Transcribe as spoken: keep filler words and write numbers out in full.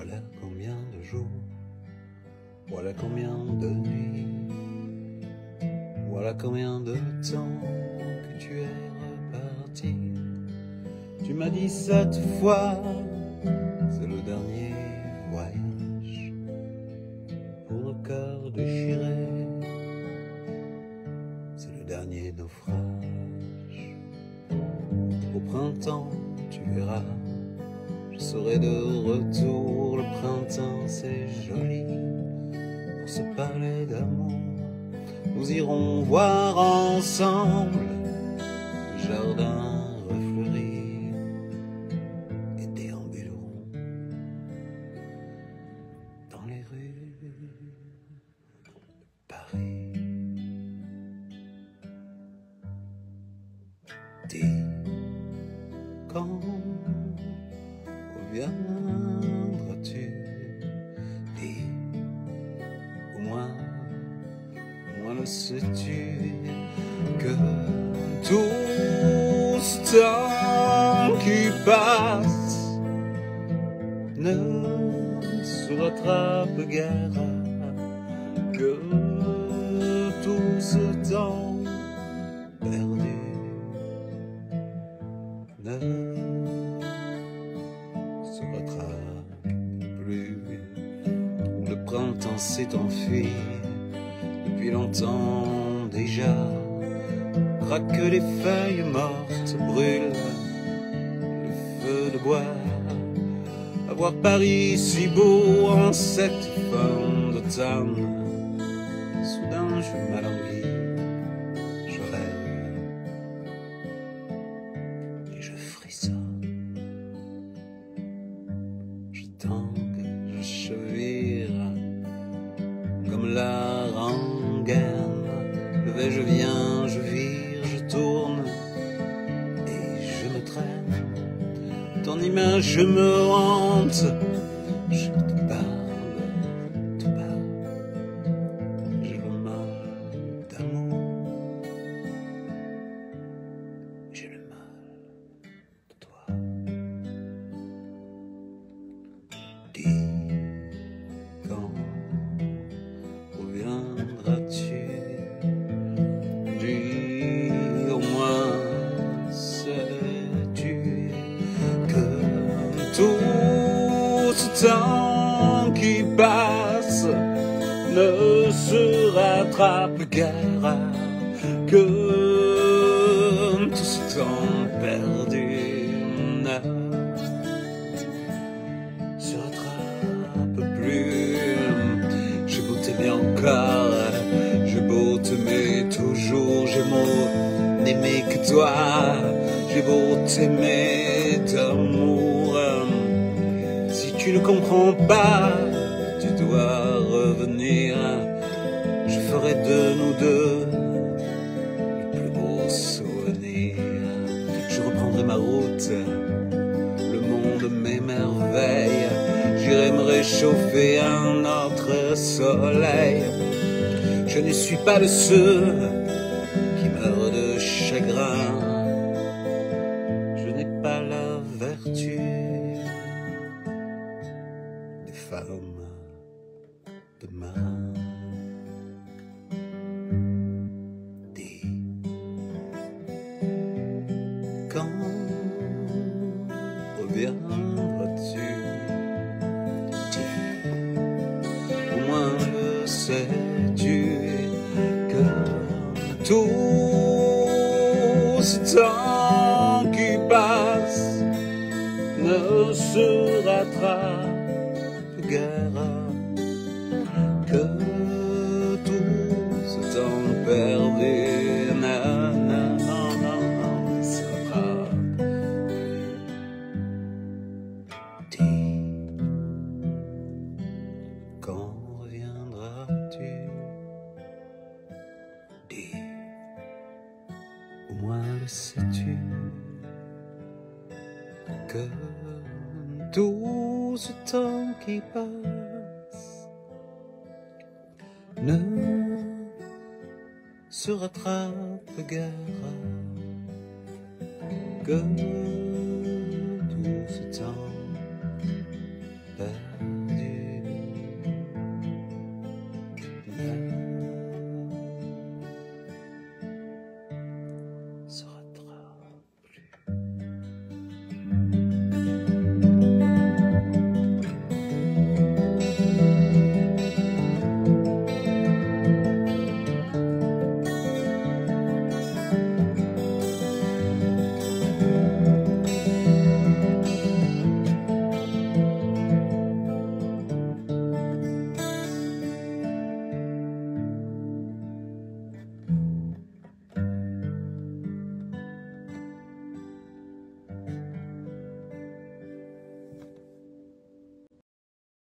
Voilà combien de jours, voilà combien de nuits, voilà combien de temps que tu es reparti. Tu m'as dit cette fois, c'est le dernier voyage pour nos cœurs déchirés, c'est le dernier naufrage. Au printemps, tu verras, je serai de retour. Le printemps c'est joli pour se parler d'amour. Nous irons voir ensemble le jardin refleuri et déambulerons dans les rues de Paris. Dis quand reviendras-tu? Dis, au moins, au moins le sais-tu que tout ce temps qui passe ne se rattrape guère, que tout ce temps perdu ne se rattrape plus. Le printemps s'est enfui depuis longtemps déjà. Craque les feuilles mortes, brûle le feu de bois. À voir Paris si beau en cette fin d'automne. Soudain je m'alanguis, je rêve et je frissonne. Je tangue, je chevire comme la rengaine. Le vais, je viens, je vire, je tourne et je me traîne. Ton image je me hante, je te parle, te parle. J'ai le mal d'amour, j'ai le mal de toi. Dis, quand reviendras-tu? Dis, au moins sais-tu que tout ce temps qui passe ne se rattrape guère, que tout ce temps perdu ne se rattrape plus. J'ai beau t'aimer encore, j'ai beau t'aimer toujours, j'ai beau n'aimer que toi, j'ai beau t'aimer d'amour. Si tu ne comprends pas, tu dois revenir. Je ferai de nous deux le plus beau souvenir. Je reprendrai ma route, le monde m'émerveille. J'irai me réchauffer à un autre soleil. Je ne suis pas de ceux qui meurent de chagrin. Je n'ai pas la vertu des femmes demain. Dis, quand reviendras-tu? Dis, au moins le sais-tu que tout ce temps qui passe ne se rattrape guère, que tout ce temps perdu non, non, non, non, non, ne se rattrape plus. Dis, quand reviendras-tu? Dis, au moins le sais-tu que tout ce temps qui passe ne se rattrape guère, que